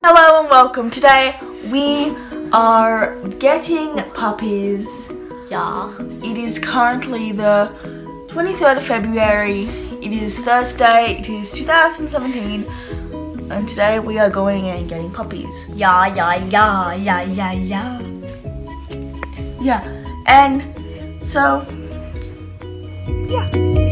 Hello and welcome. Today we are getting puppies. Yeah. It is currently the 23rd of February. It is Thursday. It is 2017. And today we are going and getting puppies. Yeah. Yeah. And so, yeah.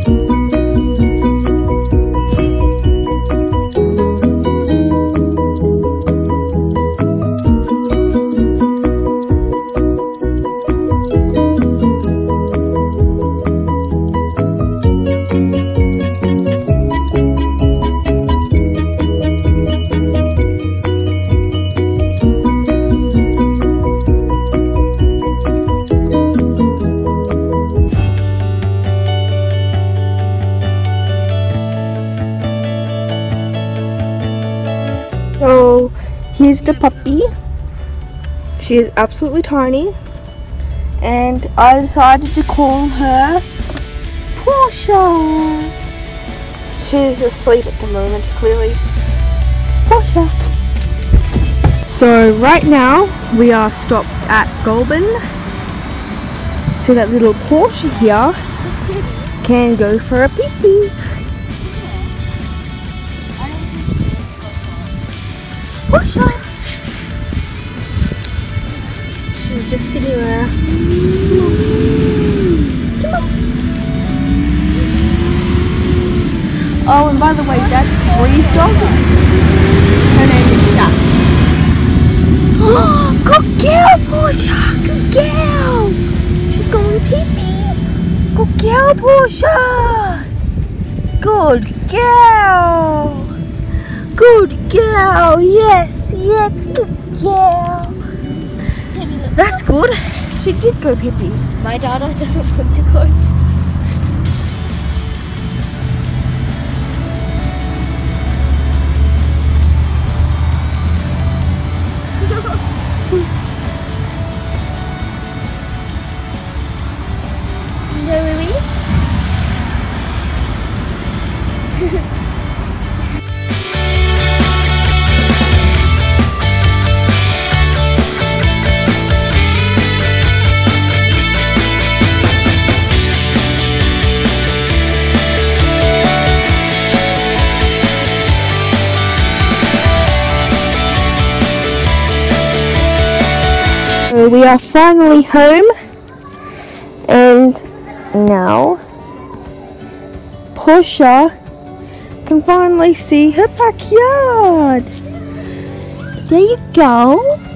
So here's the puppy. She is absolutely tiny, and I decided to call her Porscha. She's asleep at the moment, clearly. Porscha. So right now we are stopped at Goulburn. So that little Porscha here can go for a pee-pee. Porscha! She's just sitting there. Come on. Oh, and by the way, that's Bree's dog. Her name is Sap. Oh, good girl, Porscha! Good girl! She's going pee-pee. Good girl, Porscha! Good girl! Good girl, yes, good girl. That's good. She did go pee-pee. My daughter doesn't want to go. We are finally home, and now Porscha can finally see her backyard. There you go.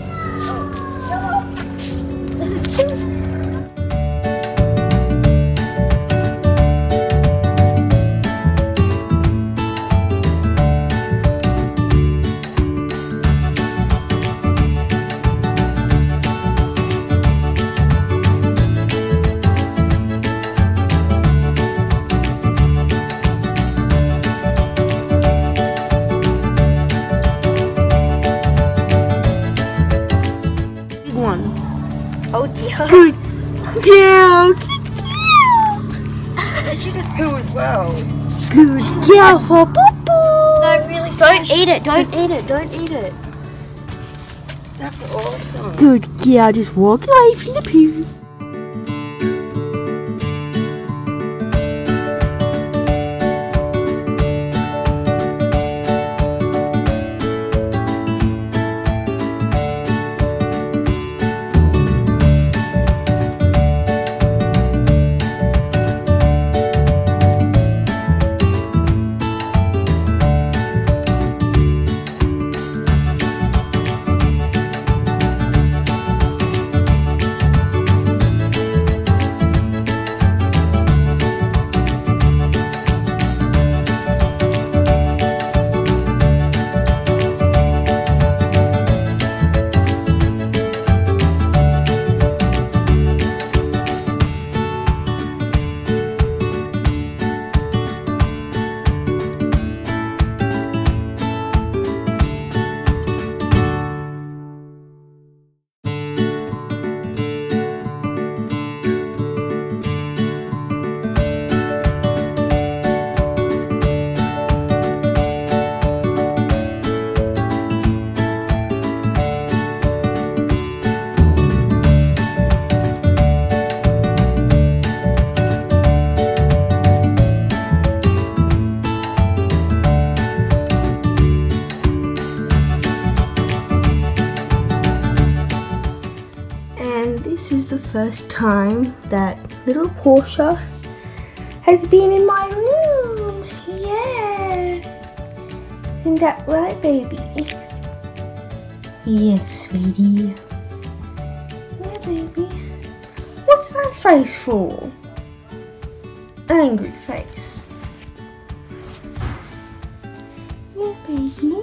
Oh dear. Good girl. She just poo as well. Good girl for poo-poo. No, really. Don't eat it. Don't eat it. Don't eat it. That's awesome. Good girl. Just walk away from the poo. this is the first time that little Porscha has been in my room. Yeah. Isn't that right, baby? Yes, sweetie. Yeah, baby. What's that face for? Angry face. Yeah, baby.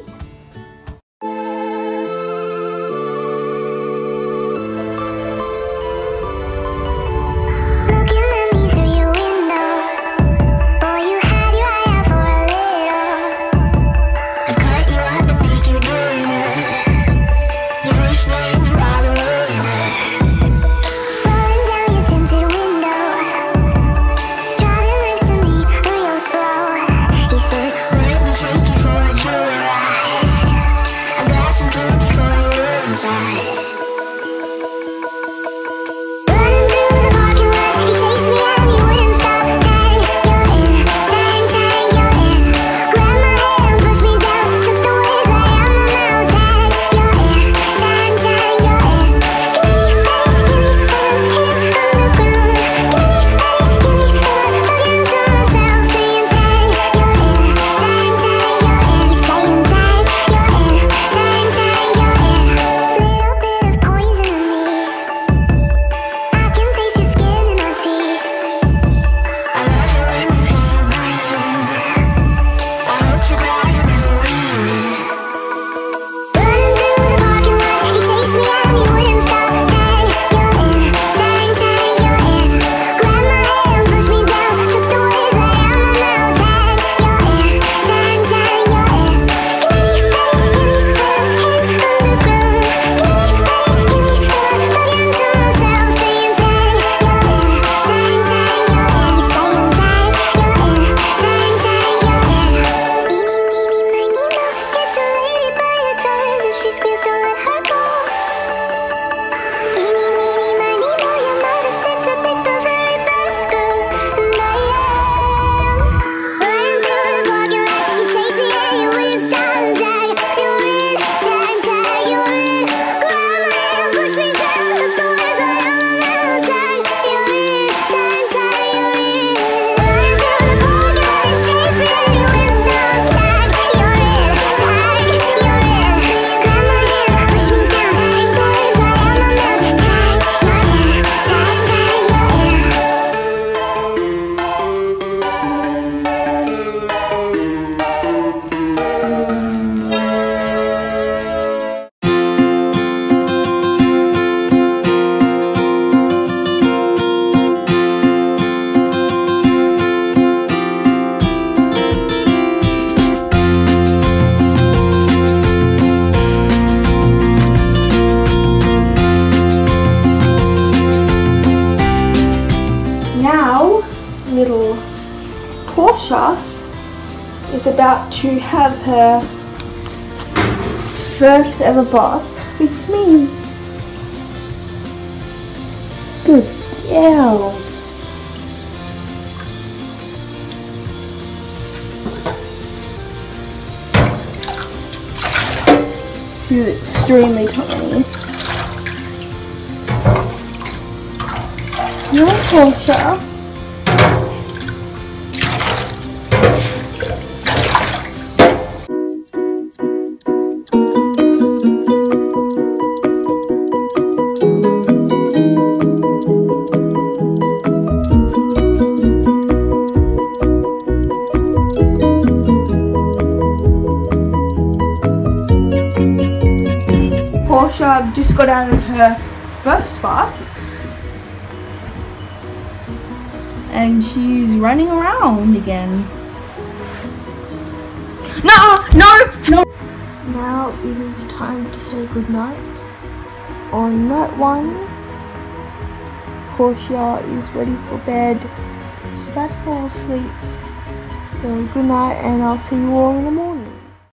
Little Porscha is about to have her first ever bath with me. Good girl. She's extremely tiny. Little Porscha. Porscha just got out of her first bath and she's running around again. No! Now it is time to say goodnight. On night one, Porscha is ready for bed. She's about to fall asleep. So good night, and I'll see you all in the morning.